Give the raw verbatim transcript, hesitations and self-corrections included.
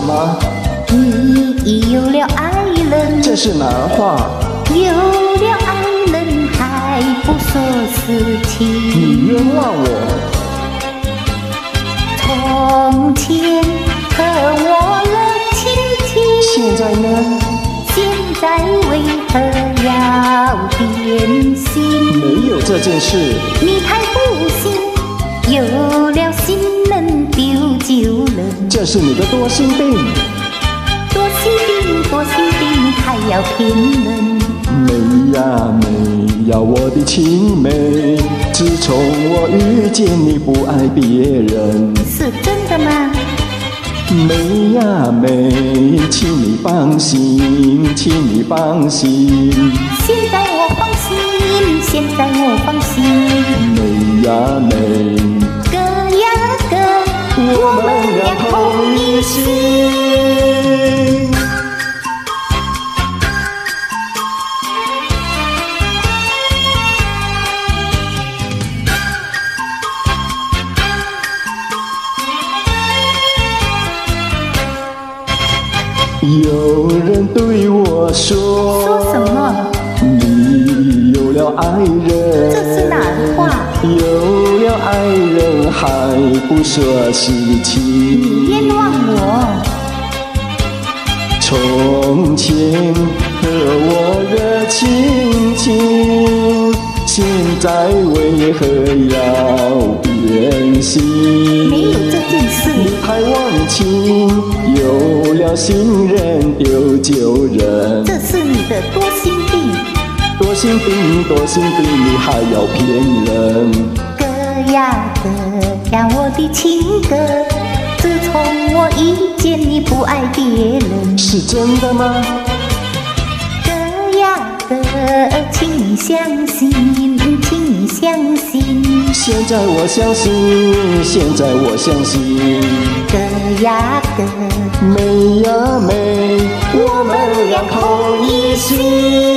么？ 你已有了爱人， 这是哪儿话？ 有了爱人还不说实情。 你冤枉我。 从前和我热情情， 现在呢？ 现在为何要变心？ 没有这件事。 你太不信，有了新人丢旧人。 这是你的多心病。 多心病，多心病，还要骗人。 美呀美呀，我的青梅，自从我遇见你，不爱别人。 是真的吗？ 美呀美，请你放心，请你放心。 现在我放心，现在我放心。 美呀美， 哥呀哥，我们俩同一心。 有人对我说， 说什么？ 你有了爱人， 这是哪儿话？ 有了爱人还不说实情。 你冤枉我。 从前和我热情情，现在为何要变心？ 没有这件事。 你太忘情，有了新人丢旧人。 这是你的多心病。 多心病，多心病，你还要骗人。 哥呀哥呀，我的情歌，自从我遇见你，不爱别人。 是真的吗？ 哥呀哥，请你相信，请你相信。 现在我相信，现在我相信。 哥呀哥， 美呀美，我们俩同一心。